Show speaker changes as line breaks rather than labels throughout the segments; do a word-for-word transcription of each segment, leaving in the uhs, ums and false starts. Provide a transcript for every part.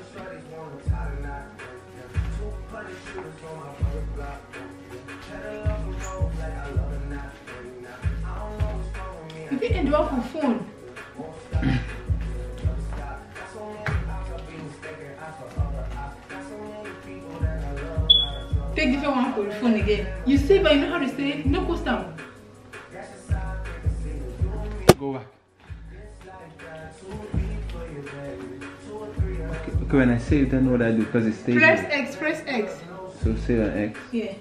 You can end up on phone. Take different one for the phone again. You say, but you know how to say it. No post down.
Go back. Okay, okay, when I say it, I know what I do because it stays.
Press X, press X.
So say an X.
Yeah.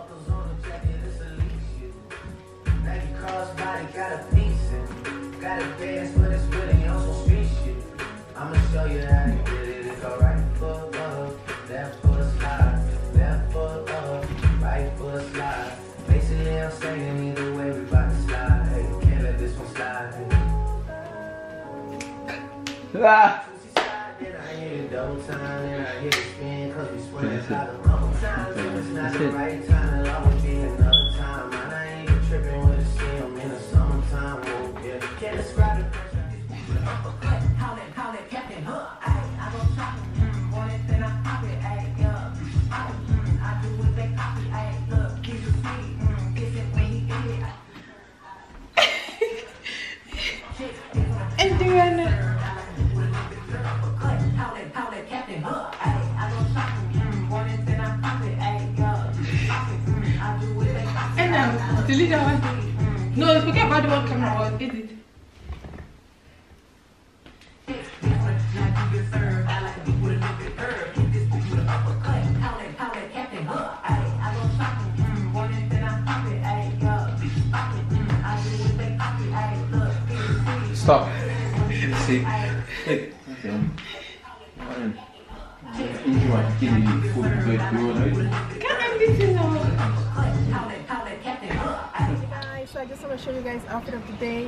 I'ma show you how to get it. It go right foot up, left foot slide, left foot up, right foot slide. Basically, I'm saying either way we bout to slide. Hey, can't let this one slide.
Ah!
Toosie slide, then I hit it double time, then I hit it spin, cause we swing it out a couple times. If it's not the right time, it'll always be another time. Man, I ain't even tripping with a C, I'm in the summertime. Oh, yeah. Can't describe it.
And then and now delete that one. No, forget about the one camera or edit.
Stop. See. Hey. Okay. Enjoy killing you food good food.
Can I get to know?
Hi, so I just want to show you guys outfit of the day.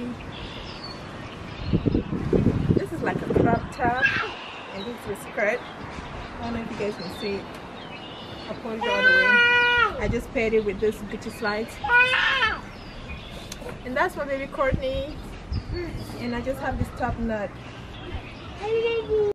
This is like a crop top and this is a skirt. I don't know if you guys can see it. I pulled it all the way. I just paired it with this Gucci slides. And that's my baby Courtney. And I just have this top knot.